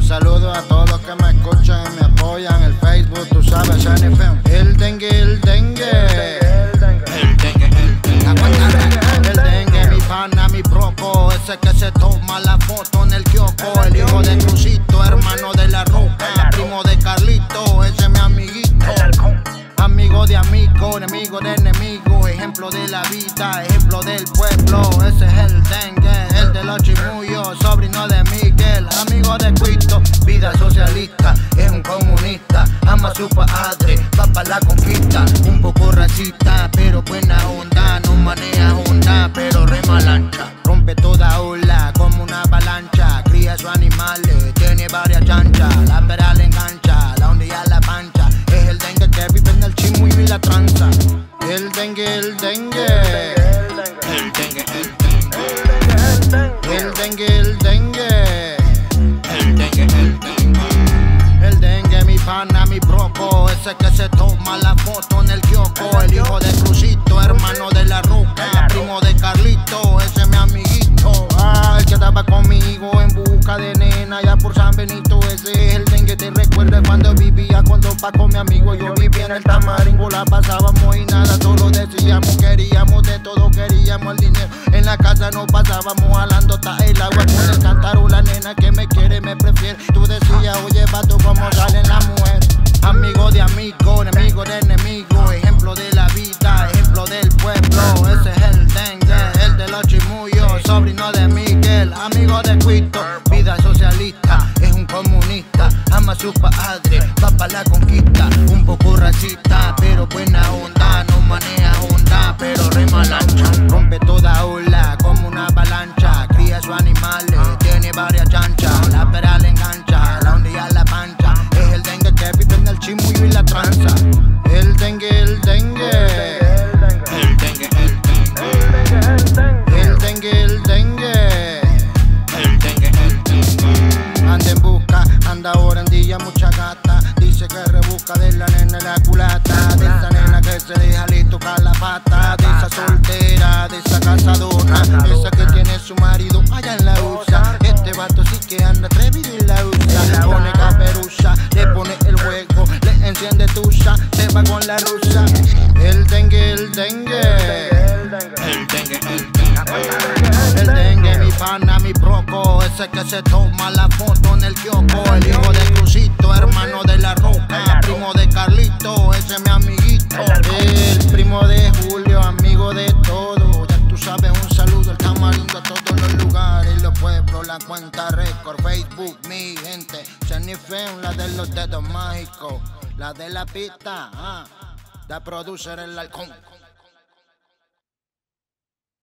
saludo a todos los que me escuchan y me apoyan. El Facebook, tú sabes, NFM. El dengue, el dengue. El dengue, el dengue, mi pana, mi proco. Ese que se toma la foto en el kiosco. El hijo de Crucito, hermano de la Roca. Primo de Carlito, ese es mi amiguito. Amigo de amigo, enemigo de enemigo. Ejemplo de la vida, ejemplo del pueblo. Ese es el dengue, el de los chimullos. Sobrino de Miguel, amigo de Cuito. Vida socialista, es un comunista. Ama a su padre, va pa' la conquista. Un poco racista, pero buena onda. No maneja Honda, pero rema lancha. Rompe toda ola como una avalancha. Cría sus animales, tiene varias chanchas. La pera le engancha, la ondilla la pancha. Es el dengue que vive en el chimuyo y la tranza. El dengue, el dengue. El dengue, el dengue. El dengue, el dengue. El dengue, el dengue. El dengue, mi pana, mi broco. Ese que se toma la foto en el kiosco. El hijo de Crucito, hermano de la Roca. Primo de Carlito, ese es mi amiguito. El que estaba conmigo en busca de nena ya por San Benito. Ese es el dengue, te recuerda cuando vivía con Don Paco, mi amigo. Yo vivía en el Tamaringo, la pasábamos y nada, solo decíamos, queríamos de todo, queríamos el dinero. En la casa nos pasábamos jalando hasta el agua con el cántaro. La nena que me quiere, me prefiere. Tú decías, oye, vato, cómo salen las mujeres. Amigo de amigo, enemigo de enemigo. Ejemplo de la vida, ejemplo del pueblo. Ese es el dengue, el de los chimullos. Sobrino de Miguel, amigo de Cuito. Vida socialista, es un comunista. Ama a su padre, va pa' la conquista. Un poco racista, pero buena onda. No maneja Honda, pero rema lancha. Rompe toda ola como una avalancha. Cría sus animales, tiene varias chanchas. La pera le engancha, la ondilla la pancha. Es el dengue que vive en el chimuyo y la tranza. El dengue, el dengue. El dengue, el dengue. El dengue, el dengue. El dengue, el dengue. Anda en busca, anda ahora en día mucha gata. Dice que rebusca de la nena la culata. De esa nena que se deja listo tocar la pata. De esa soltera, de esa casadona. Esa que tiene su marido allá en la USA. Este vato sí que anda atrevido y la usa. Le pone caperucha, le pone el juego, le enciende tuya, se va con la rusa. El dengue, el dengue. El dengue, el dengue. El dengue, mi pana, mi broco. Ese que se toma la foto en el kiosco. El hijo de Crucito, hermano de la Roca. Primo de Carlito, ese es mi amiguito. El primo de Julio, amigo de todo. Ya tú sabes, un saludo al Tamarindo a todos los lugares, los pueblos, la cuenta récord, Facebook, mi gente. Jennifer, la de los dedos mágicos, la de la pista, la producer el halcón.